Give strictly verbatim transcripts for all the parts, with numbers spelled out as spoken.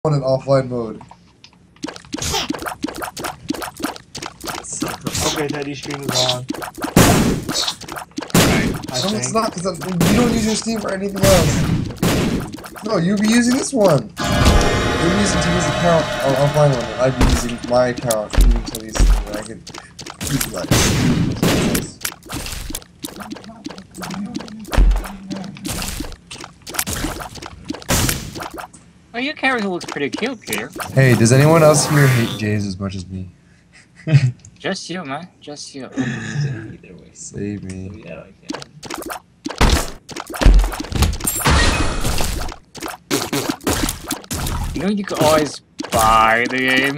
on in offline mode. Okay, Teddy, stream is on. No, it's not, because you don't use your Steam for anything else. No, you'll be using this one. You're using Teddy's account on offline one, and I'd be using my account using Teddy's Steam, and I could use like. Oh, your character looks pretty cute, Peter. Hey, does anyone else here hate James as much as me? Just you, man. Just you. Either way. Save me. Yeah, I can. You know you could always buy the game.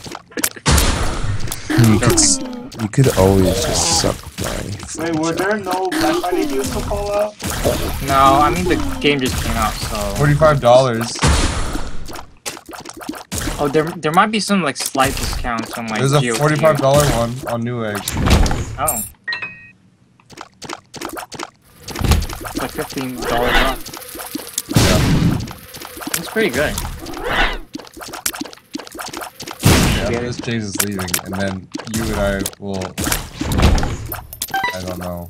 You could, you could always just suck my. Wait, were there no Black Friday deals to pull out? No, I mean the game just came out, so. Forty-five dollars. Oh, there there might be some like slight discounts on like. There's a G O G. forty-five dollar one on Newegg. Oh. It's like fifteen dollars off. Yeah. It's pretty good. Yeah, this James is leaving, and then you and I will. I don't know.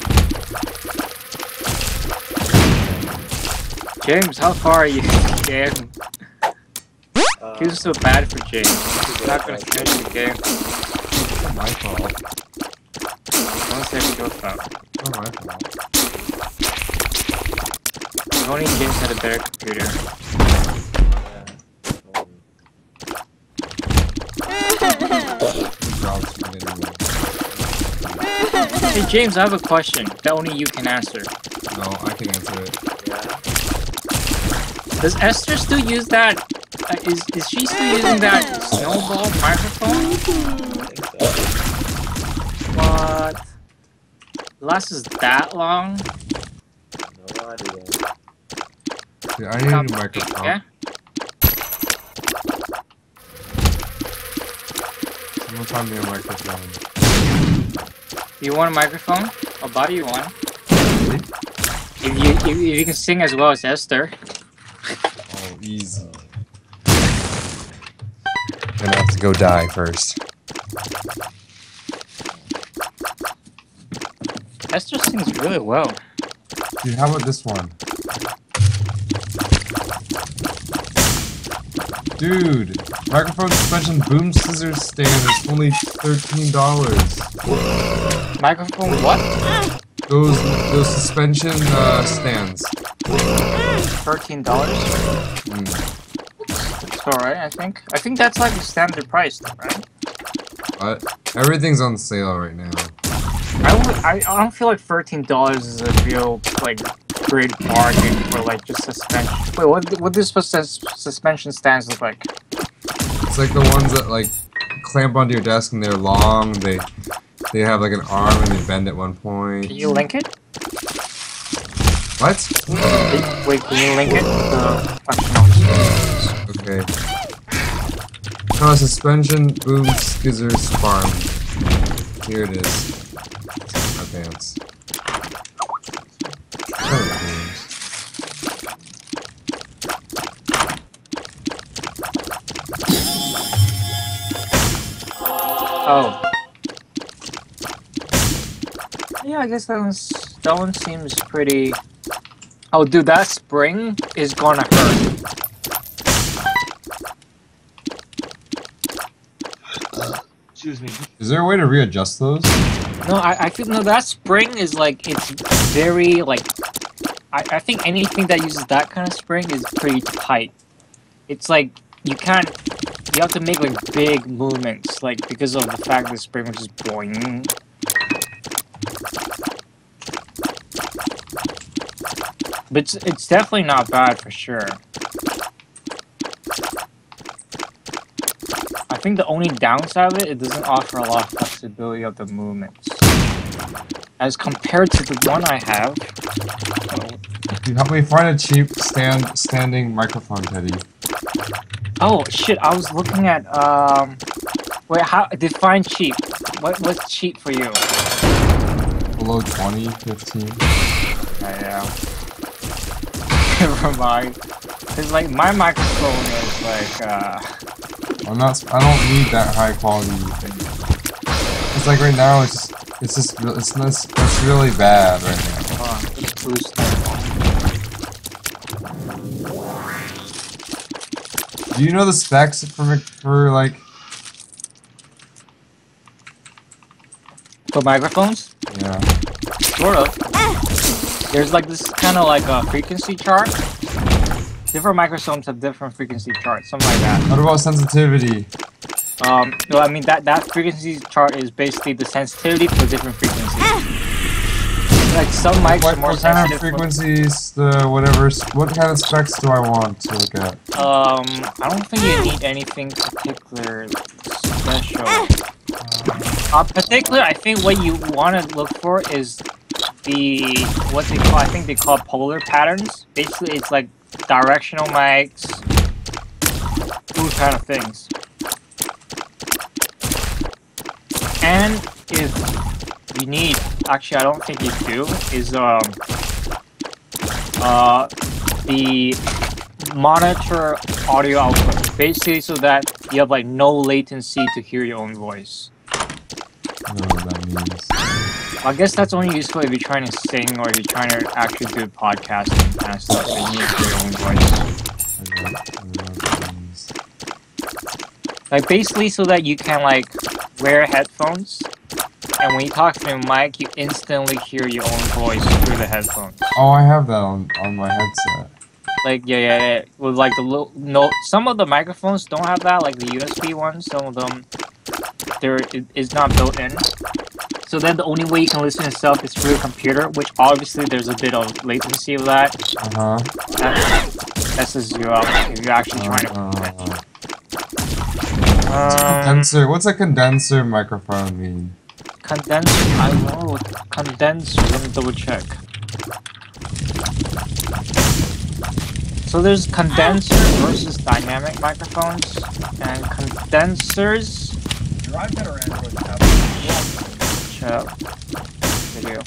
James, how far are you? Game. Uh, Feels so bad for James. He's not gonna finish the game. Not my fault. Don't say it's your fault. Not my fault. If only James had a better computer. Hey James, I have a question that only you can answer. No, I can answer it. Does Esther still use that? Uh, is is she still using that snowball microphone? What? Lasts that long? No idea. Dude, I need a new microphone. Yeah. Someone find me a microphone. You want a microphone? I'll buy you one. Really? If you if, if you can sing as well as Esther. Oh, easy. Gonna have to go die first. Esther sings really well. Dude, how about this one? Dude, microphone suspension boom scissors stand is only thirteen dollars. Microphone what? Those those suspension uh, stands. Thirteen dollars. Mm. It's alright, I think. I think that's like the standard price, right? But everything's on sale right now. I would, I I don't feel like thirteen dollars is a real like great bargain for like just suspension. Wait, what what does sus suspension stands look like? It's like the ones that like clamp onto your desk and they're long. They they have like an arm and they bend at one point. Can you link it? What? Wait, can you link it? Uh, functional. Okay. Oh, suspension boom scissors farm. Here it is. My pants. Oh. Yeah, I guess that one's that one seems pretty. Oh, dude, that spring is gonna hurt. Excuse me. Is there a way to readjust those? No, I I feel no that spring is like it's very like. I I think anything that uses that kind of spring is pretty tight. It's like you can't. You have to make like big movements, like because of the fact the spring was just boing. But it's, it's definitely not bad for sure. I think the only downside of it, it doesn't offer a lot of flexibility of the movements. As compared to the one I have. Dude, help me find a cheap stand standing microphone, Teddy. Oh shit, I was looking at, um... Wait, how, define cheap. What, what's cheap for you? Below twenty, fifteen. I know. Never mind. Cause like my microphone is like uh. I'm not. I don't need that high quality thing. It's like right now. It's just. It's just. re- It's it's, it's really bad right now. Hold on, let's boost that. Do you know the specs for for like? For microphones, Yeah. sort of. There's like this kind of like a frequency chart. Different microphones have different frequency charts, something like that. What about sensitivity? Um, well, I mean that that frequency chart is basically the sensitivity for different frequencies. Like some mics What, are more what kind of sensitive. for- frequencies? The whatever. s- What kind of specs do I want to look at? Um, I don't think you need anything particular special. Uh, particular, I think what you want to look for is the what they call. I think they call polar patterns. Basically, it's like directional mics, those kind of things. And if you need, actually, I don't think you do, is um uh the monitor audio output, basically so that you have like no latency to hear your own voice. I don't know what that means. I guess that's only useful if you're trying to sing or you're trying to actually do podcasting kind of stuff, so you need to hear your own voice. I don't, I don't know what that means. Like basically so that you can like wear headphones, and when you talk to your mic, you instantly hear your own voice through the headphones. Oh, I have that on on my headset. Like yeah, yeah, yeah. With like the little no, some of the microphones don't have that, like the U S B ones. Some of them, there it is not built in. So then the only way you can listen to yourself is through a computer, which obviously there's a bit of latency of that. Uh huh. That messes you up if you're actually trying to. Uh, Um, condenser. What's a condenser microphone mean? condenser. I don't know what condenser. Let me double check. So there's condenser versus dynamic microphones, and condensers. Your iPad or Android tablet? Shut up. Video.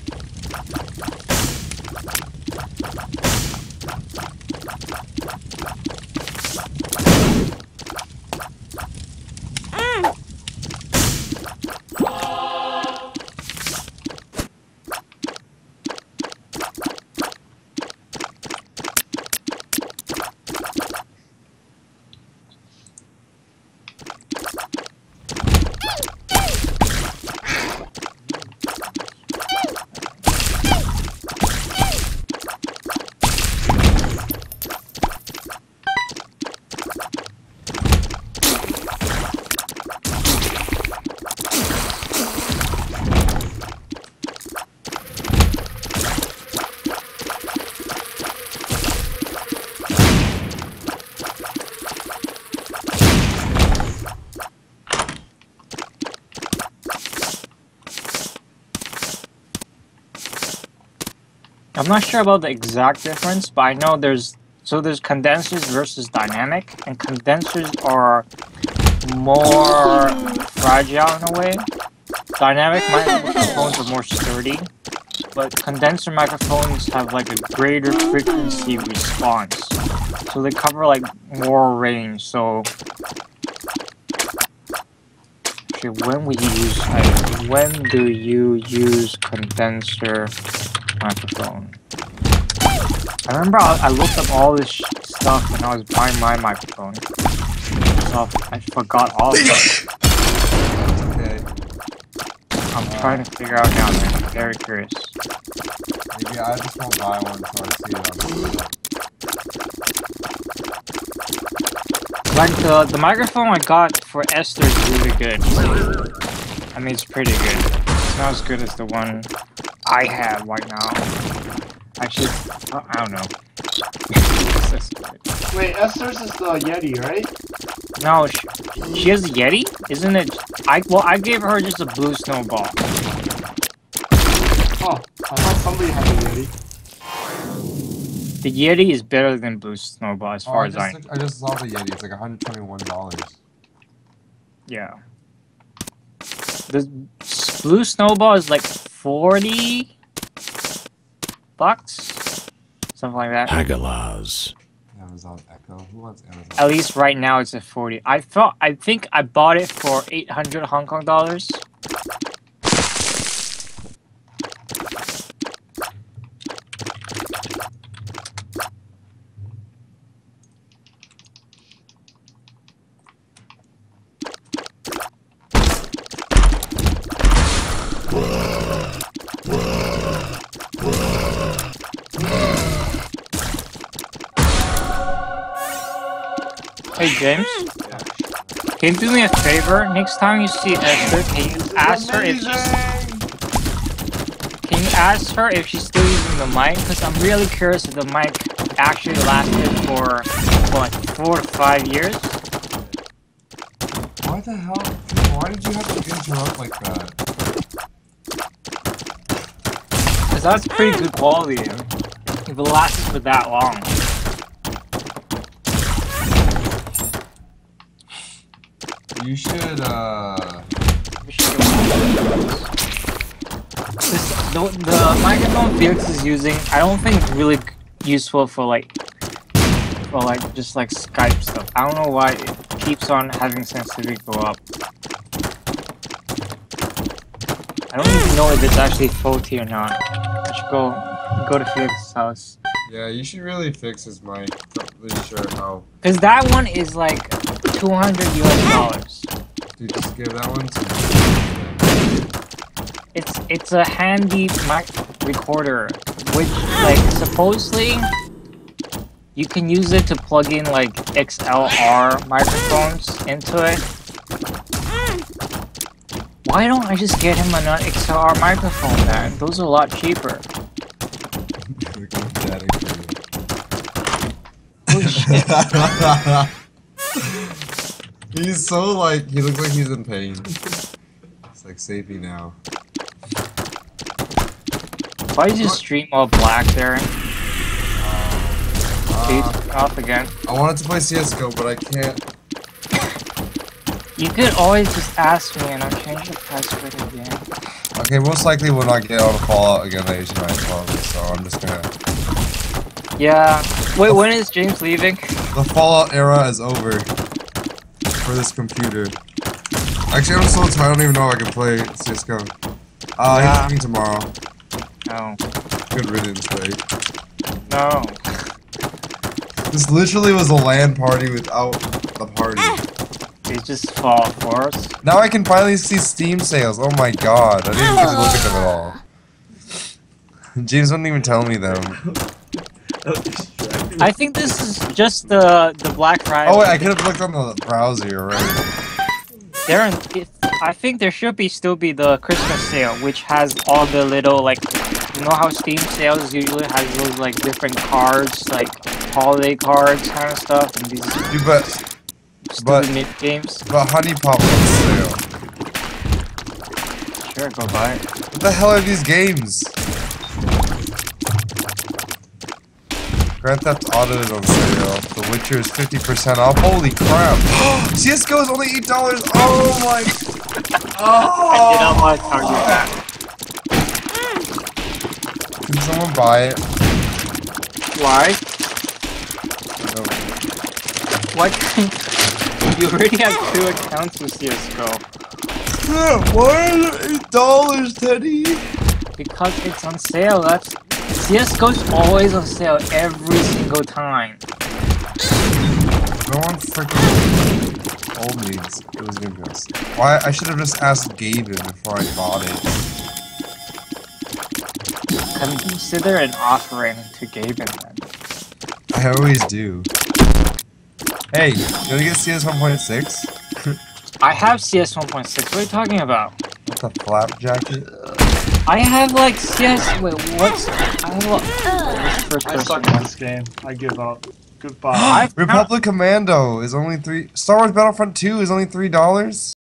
I'm not sure about the exact difference, but I know there's so there's condensers versus dynamic, and condensers are more fragile in a way. Dynamic microphones are more sturdy, but condenser microphones have like a greater frequency response, so they cover like more range. So, actually, when we use like, when do you use condenser microphone? I remember I, I looked up all this sh stuff when I was buying my microphone. So I forgot all of it. Okay. I'm trying to figure out now, man. I'm very curious. Maybe I just won't buy one until I see it on the Like the the microphone I got for Esther is really good. I mean, it's pretty good. It's not as good as the one I have right now. Actually, I don't know. Wait, Esther's is the Yeti, right? No, she, she has a Yeti, isn't it? I well, I gave her just a blue snowball. Oh, I thought somebody had a Yeti. The Yeti is better than blue snowball as Oh, far I as I just, looked- I just saw the Yeti. It's like one hundred twenty-one dollars. yeah. The blue snowball is like forty bucks, something like that. Hagalaz. Yeah. Amazon Echo? Who wants Amazon? At least right now it's at forty. I thought I think I bought it for eight hundred Hong Kong dollars. Hey James, Yeah. can you do me a favor? Next time you see Esther, can you ask her if she's Can you ask her if she's still using the mic? Because I'm really curious if the mic actually lasted for what, like four to five years. Why the hell? Why did you have to interrupt like that? Because that's pretty good quality. If it lasted for that long. You should, uh... We should go- This, the, the microphone Felix is using, I don't think it's really useful for like, for like just like Skype stuff. I don't know why it keeps on having sensitivity go up. I don't even know if it's actually faulty or not. I should go go to Felix's house. Yeah, you should really fix his mic. Not really sure how. Cause that one is like two hundred U S dollars. Dude, just give that one to It's it's a handy mic recorder, which like supposedly you can use it to plug in like X L R microphones into it. Why don't I just get him a non X L R microphone then? Those are a lot cheaper. We're going to that Holy shit. He's so like, he looks like he's in pain. It's like Sapie now. Why did you stream all black there? Can you Uh, turn it off again? I wanted to play C S G O, but I can't. You could always just ask me and I'll change the password again. Okay, most likely we'll not get out of Fallout again at Asian Night Club, so I'm just gonna... Yeah. Wait, when is James leaving? The Fallout era is over. For this computer. Actually, I'm so tired, I don't even know if I can play C S G O. Uh, Yeah. he's leaving tomorrow. No. Good riddance, babe. No. This literally was a LAN party without the party. It's just Fallout four. Now I can finally see Steam sales. Oh my god, I didn't even get to look at them at all. James wouldn't even tell me them. I think this is just the the Black Friday. Oh wait, I could have looked on the browser, right? There, it, I think there should be still be the Christmas sale, which has all the little like, you know how Steam sales usually has those like different cards, like holiday cards kind of stuff, and these Dude, but, stupid but- mini games. but Honey Pop on sale. Sure, go buy it. What the hell are these games? Grand Theft Auto is on sale. The Witcher is fifty percent off. Holy crap! C S G O is only eight dollars. Oh my! I did not want to tell you that. Can someone buy it? Why? No. Why can't you already have two accounts with C S G O? Why is it eight dollars, Teddy? Because it's on sale. That's C S G O's always on sale every single time. No one freaking told me it was gonna be on sale. Why? I should have just asked Gaben before I bought it. Consider an offering to Gaben then. I always do. Hey, you wanna get C S one point six? I have C S one point six. What are you talking about? What's a flap jacket? I have like C S. Wait, what's? I have a, first I person. suck at this game. I give up. Goodbye. I've Republic Commando is only three. Star Wars Battlefront two is only three dollars.